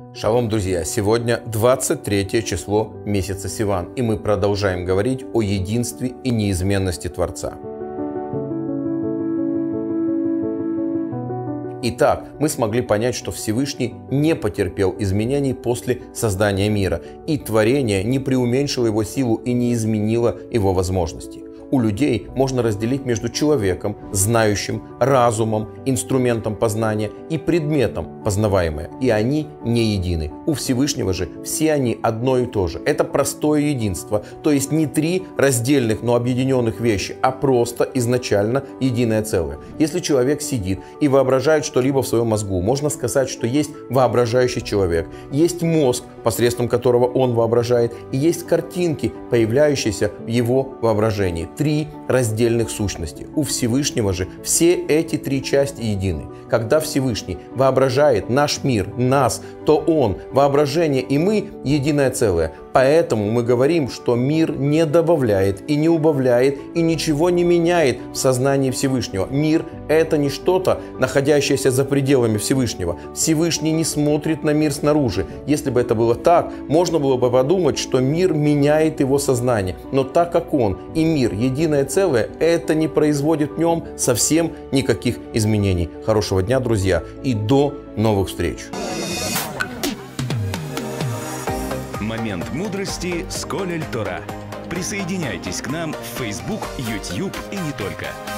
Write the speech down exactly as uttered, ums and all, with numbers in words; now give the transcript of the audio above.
Шалом, друзья! Сегодня двадцать третье число месяца Сиван, и мы продолжаем говорить о единстве и неизменности Творца. Итак, мы смогли понять, что Всевышний не потерпел изменений после создания мира, и творение не преуменьшило его силу и не изменило его возможности. У людей можно разделить между человеком, знающим, разумом, инструментом познания и предметом познаваемое, и они не едины. У Всевышнего же все они одно и то же. Это простое единство, то есть не три раздельных, но объединенных вещи, а просто изначально единое целое. Если человек сидит и воображает что-либо в своем мозгу, можно сказать, что есть воображающий человек, есть мозг, посредством которого он воображает, и есть картинки, появляющиеся в его воображении. Три раздельных сущности. У Всевышнего же все эти три части едины. Когда Всевышний воображает наш мир, нас, то Он, воображение и мы единое целое. Поэтому мы говорим, что мир не добавляет и не убавляет и ничего не меняет в сознании Всевышнего. Мир – это не что-то, находящееся за пределами Всевышнего. Всевышний не смотрит на мир снаружи. Если бы это было так, можно было бы подумать, что мир меняет его сознание. Но так как Он и мир – единое целое, это не производит в нем совсем никаких изменений. Хорошего дня, друзья, и до новых встреч! Момент мудрости с Колель Тора. Присоединяйтесь к нам в Facebook, YouTube и не только.